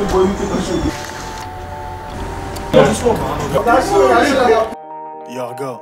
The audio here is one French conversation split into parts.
Yarga.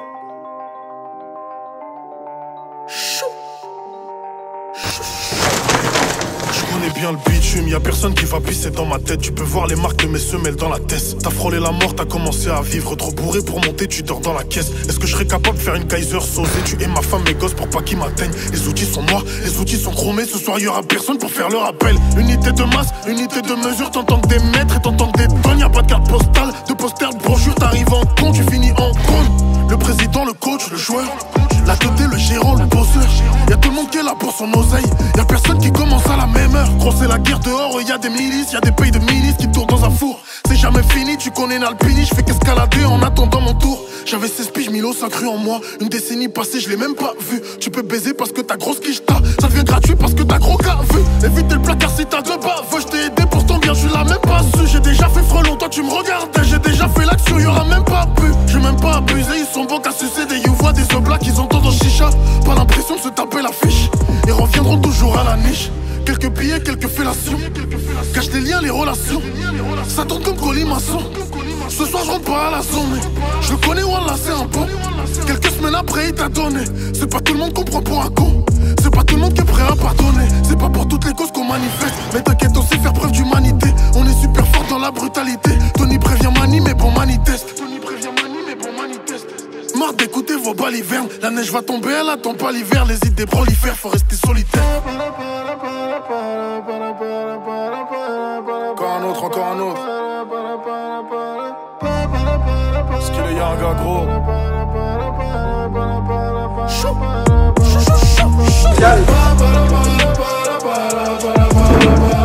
Je connais bien le bitume, y'a personne qui va pisser dans ma tête. Tu peux voir les marques de mes semelles dans la tête. T'as frôlé la mort, t'as commencé à vivre. Trop bourré pour monter, tu dors dans la caisse. Est-ce que je serais capable de faire une Kaiser sausée? Tu es ma femme, mes gosses pour pas qu'ils m'atteignent. Les outils sont noirs, les outils sont chromés. Ce soir y'aura personne pour faire le rappel. Unité de masse, unité de mesure. T'entends que des mètres et t'entends que des tonnes. Y'a pas de carte postale, de poster, de brochure. T'arrives en con, tu finis en cône. Le président, le coach, le joueur, la tête, le gérant, le bosseur. Y'a tout le monde qui est là pour son oseille. Y'a personne qui commence à la même heure. Gros c'est la guerre dehors, y'a des milices, y'a des pays de milices qui tournent dans un four. C'est jamais fini, tu connais Nalpini, j'fais qu'escalader en attendant mon tour. J'avais 16 piges, Milo ça cru en moi. Une décennie passée, je l'ai même pas vu. Tu peux baiser parce que ta grosse quiche t'a. Ça devient gratuit parce que t'as gros cas vu. Évitez le placard si t'as de bas. Je t'ai aidé pourtant bien, je l'ai même pas su. J'ai déjà fait frelon, toi tu me regardais. J'ai déjà fait l'action, y'aura même pas pu. J'ai même pas abusé, ils sont bons qu'à sucer des you-voix, des oblats qu'ils entendent en chicha. Pas l'impression de se taper l'affiche. Ils reviendront toujours à la niche. Quelques billets, quelques fellations. Cache les liens, les relations. Ça tourne comme colimaçon. Ce soir je rentre pas à la zone. Je le connais, Wallah c'est un bon. Quelques semaines après il t'a donné. C'est pas tout le monde qu'on prend pour un con. C'est pas tout le monde qui est prêt à pardonner. C'est pas pour toutes les causes qu'on manifeste. Mais t'inquiète, on sait faire preuve d'humanité. On est super fort dans la brutalité. Tony prévient Mani mais bon Mani test. Marre d'écouter vos balivernes. La neige va tomber, elle attend pas l'hiver. Les idées prolifèrent, faut rester solitaire. Encore un autre, encore un autre. Parce qu'il est Yarga gros. Chou.